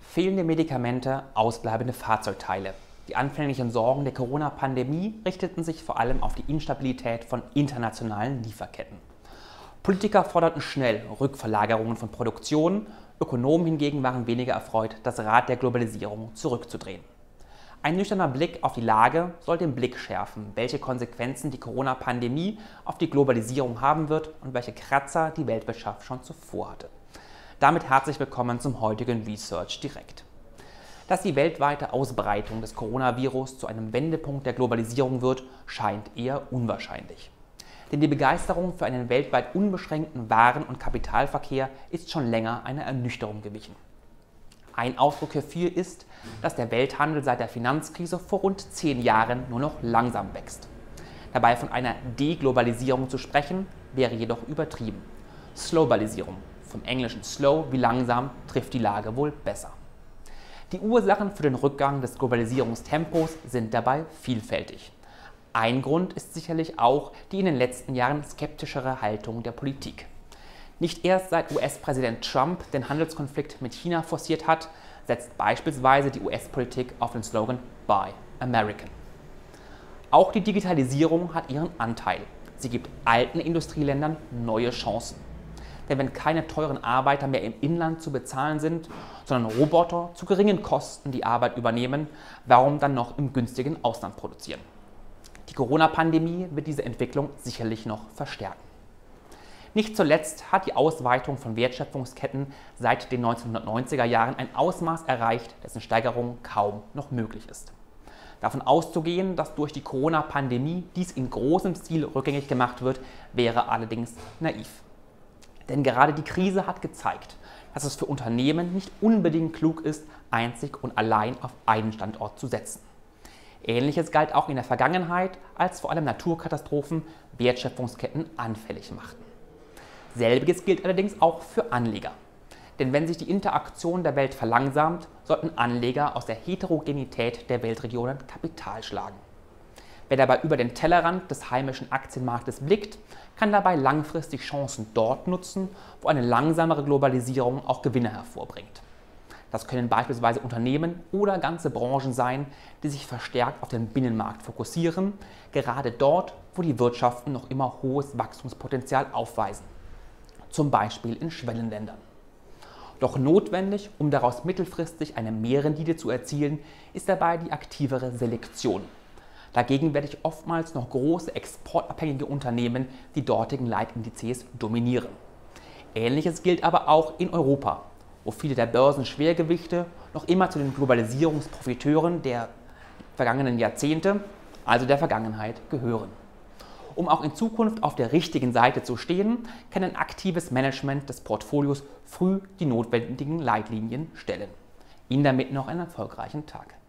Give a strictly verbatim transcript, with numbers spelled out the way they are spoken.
Fehlende Medikamente, ausbleibende Fahrzeugteile. Die anfänglichen Sorgen der Corona-Pandemie richteten sich vor allem auf die Instabilität von internationalen Lieferketten. Politiker forderten schnell Rückverlagerungen von Produktion, Ökonomen hingegen waren weniger erfreut, das Rad der Globalisierung zurückzudrehen. Ein nüchterner Blick auf die Lage soll den Blick schärfen, welche Konsequenzen die Corona-Pandemie auf die Globalisierung haben wird und welche Kratzer die Weltwirtschaft schon zuvor hatte. Damit herzlich willkommen zum heutigen Research Direkt. Dass die weltweite Ausbreitung des Coronavirus zu einem Wendepunkt der Globalisierung wird, scheint eher unwahrscheinlich. Denn die Begeisterung für einen weltweit unbeschränkten Waren- und Kapitalverkehr ist schon länger einer Ernüchterung gewichen. Ein Ausdruck hierfür ist, dass der Welthandel seit der Finanzkrise vor rund zehn Jahren nur noch langsam wächst. Dabei von einer Deglobalisierung zu sprechen, wäre jedoch übertrieben. Slowbalisierung, vom englischen slow wie langsam, trifft die Lage wohl besser. Die Ursachen für den Rückgang des Globalisierungstempos sind dabei vielfältig. Ein Grund ist sicherlich auch die in den letzten Jahren skeptischere Haltung der Politik. Nicht erst seit U S-Präsident Trump den Handelskonflikt mit China forciert hat, setzt beispielsweise die U S-Politik auf den Slogan Buy American. Auch die Digitalisierung hat ihren Anteil. Sie gibt alten Industrieländern neue Chancen. Denn wenn keine teuren Arbeiter mehr im Inland zu bezahlen sind, sondern Roboter zu geringen Kosten die Arbeit übernehmen, warum dann noch im günstigen Ausland produzieren? Die Corona-Pandemie wird diese Entwicklung sicherlich noch verstärken. Nicht zuletzt hat die Ausweitung von Wertschöpfungsketten seit den neunzehnhundertneunziger Jahren ein Ausmaß erreicht, dessen Steigerung kaum noch möglich ist. Davon auszugehen, dass durch die Corona-Pandemie dies in großem Stil rückgängig gemacht wird, wäre allerdings naiv. Denn gerade die Krise hat gezeigt, dass es für Unternehmen nicht unbedingt klug ist, einzig und allein auf einen Standort zu setzen. Ähnliches galt auch in der Vergangenheit, als vor allem Naturkatastrophen Wertschöpfungsketten anfällig machten. Selbiges gilt allerdings auch für Anleger. Denn wenn sich die Interaktion der Welt verlangsamt, sollten Anleger aus der Heterogenität der Weltregionen Kapital schlagen. Wer dabei über den Tellerrand des heimischen Aktienmarktes blickt, kann dabei langfristig Chancen dort nutzen, wo eine langsamere Globalisierung auch Gewinne hervorbringt. Das können beispielsweise Unternehmen oder ganze Branchen sein, die sich verstärkt auf den Binnenmarkt fokussieren, gerade dort, wo die Wirtschaften noch immer hohes Wachstumspotenzial aufweisen. Zum Beispiel in Schwellenländern. Doch notwendig, um daraus mittelfristig eine Mehrrendite zu erzielen, ist dabei die aktivere Selektion. Dagegen werde ich oftmals noch große exportabhängige Unternehmen die dortigen Leitindizes dominieren. Ähnliches gilt aber auch in Europa, wo viele der Börsenschwergewichte noch immer zu den Globalisierungsprofiteuren der vergangenen Jahrzehnte, also der Vergangenheit, gehören. Um auch in Zukunft auf der richtigen Seite zu stehen, kann ein aktives Management des Portfolios früh die notwendigen Leitlinien stellen. Ihnen damit noch einen erfolgreichen Tag.